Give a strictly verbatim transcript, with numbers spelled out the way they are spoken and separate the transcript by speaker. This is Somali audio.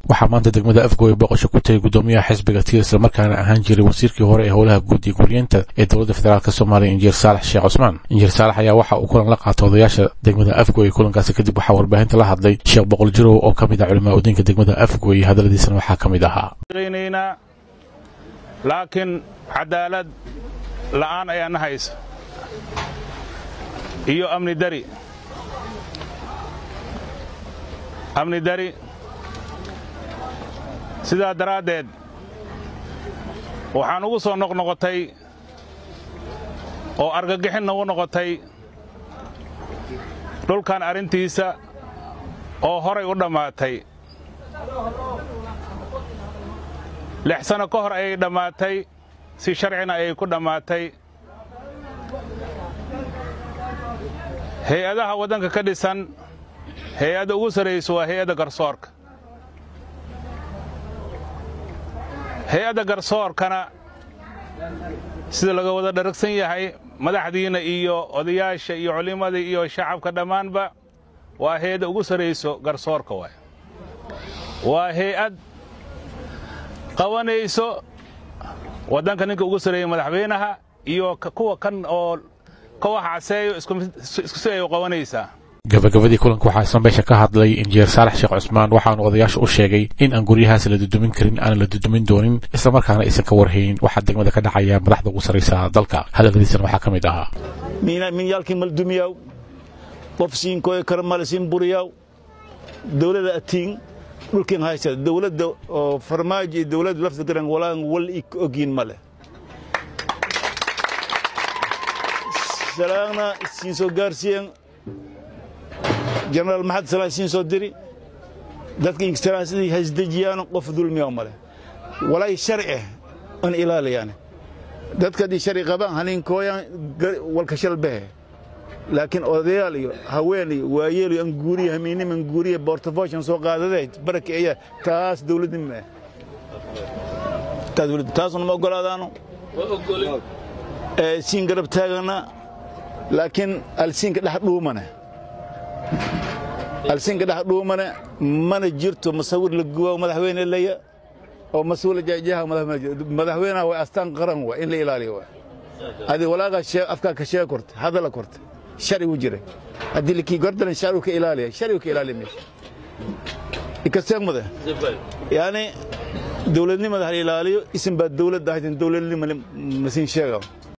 Speaker 1: waxaa maanta degmada Afgooy boqosho ku tagay gudoomiyaha xisbiga T isla markaana ahaan jiray wasiirkii hore ee howlaha guud ee guriyada ee dowladda federaalka Soomaaliya Injineer Saalax Sheekh Cusmaan. Injineer Saalax ayaa waxa uu kulan la qaatay odayaasha degmada Afgooy. kulankaas kadib waxaa warbaahinta la hadlay Sheekh Boqol Jirow oo kamid ah culimada waddanka degmada Afgooy. hadaladiisana waxaa kamid ahaa:
Speaker 2: laakiin cadaalad la'aan ayaa nahaysa iyo amni dari amni dari sidaa daraaddeed waxaan ugu soo noqnoqotay oo argagixin nagu noqotay dhulkan arrintiisa oo horay u dhammaatay lix sano ka hor ayay dhammaatay, si sharcina ayay ku dhammaatay. hay-adaha waddanka ka dhisan hay-adda ugu sarraysa waa hay-adda garsoorka. hay-adda garsoorkana sida laga wada dharagsan yahay madaxdiina iyo odayaasha iyo culimada iyo shacabka dhammaanba waa hay-adda ugu sarrayso garsoorka waay. waa hay-ad qabanayso waddanka ninka ugu sareeyay madaxweynaha iyo kuwa kan oo ka wax caseeyo isku isku soo qabanaysa.
Speaker 1: gabagabadii kulanka waxaa isna meesha ka hadlay Injineer Saalax Sheekh Cusmaan waxaana odayaasha u sheegay in aan guryahaas la dudumin karin aan la dudumin doonin isla markaana aysan ka warhayn waxa degmada ka dhacaya madaxda ugu sareysa dalka. hadaladiisana waxaa kamid ahaa:
Speaker 3: mina min yalkii maldumiyaw qof siin kooy karmal siin buriyaw dawladda atiin dhulkeen haysta dawladda oo farmaajo dawladda lafta garan walaan wal ogin male salaana siin soo gaarsiin General Mahad Salah siin soo diri dadka instiraansidii hasdajiyaan qof dulmiyo male walaa sharci an ilaaliyaan dadka di sharci qabaan hanin kooyan walka shalbee laakiin odayaal iyo haween iyo waayeel iyo guuriye hamiin min guuriye portfolio soo qaadaday baraka ay taas dawladnimo taas taas ma ogolaadaan ee siin garab taagana laakiin alsiinka dhax dhuumana alsiinka dhax dhuumana mana jirto masawir la guwa madaxweyne leeya oo mas'uul jaajaha madaxweynaha waa astaan qaran waa in la ilaaliyo hadi walaaga sheeg afka ka sheeg korta hadal korta شرعي وجري هذي اللي كي قردنا شرعي كإلالي شرعي كإلالي مش يكسر ماذا يعني دولة نما ده الإلالي اسم بعد دولة ده الدولة اللي مسين شغال